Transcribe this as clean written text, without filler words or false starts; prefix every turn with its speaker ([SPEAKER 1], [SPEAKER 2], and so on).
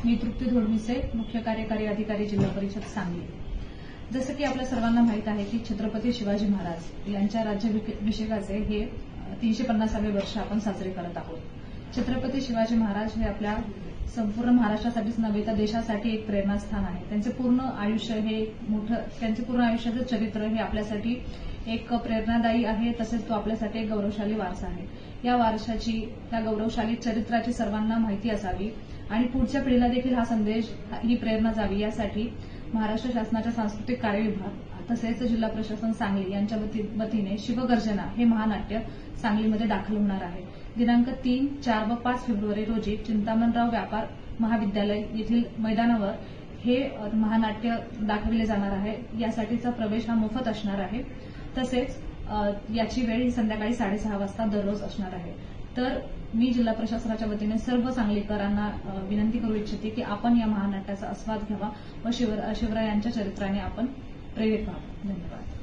[SPEAKER 1] मी तृप्ती धोडमिसे, मुख्य कार्यकारी अधिकारी, जिल्हा परिषद सांगली। जसं की आपल्या सर्वांना माहीत आहे की छत्रपती शिवाजी महाराज यांच्या राज्याभिषेकाचे हे 350वे वर्ष आपण साजरे करत आहोत। छत्रपती शिवाजी महाराज हे आपल्या संपूर्ण महाराष्ट्रासाठीच नव्हे तर देशासाठी एक प्रेरणास्थान आहे। त्यांचे पूर्ण आयुष्याचं चरित्र हे आपल्यासाठी एक प्रेरणादायी आहे, तसेच तो आपल्यासाठी एक गौरवशाली वारसा आहे। त्या गौरवशाली चरित्राची सर्वांना माहिती असावी आणि पुढच्या पिढीला देखील हा संदेश, ही प्रेरणा जावी यासाठी महाराष्ट्र शासनाच्या सांस्कृतिक कार्य विभाग तसेच जिल्हा प्रशासन सांगली यांच्या वतीने शिवगर्जना हे महानाट्य सांगलीमध्ये दाखल होणार आहे। दिनांक 3, 4 व 5 फेब्रुवारी रोजी चिंतामणराव व्यापार महाविद्यालय येथील मैदानावर हे महानाट्य दाखविले जाणार आहे। यासाठीचा प्रवेश हा मोफत असणार आहे। तसेच याची वेळ ही संध्याकाळी 6:30 वाजता दररोज असणार आहे। तर मी जिल्हा प्रशासनाच्या वतीने सर्व सांगलीकरांना विनंती करू इच्छिते की आपण या महानाट्याचा आस्वाद घ्यावा व शिवरायांच्या चरित्राने आपण प्रेरित व्हावं। धन्यवाद।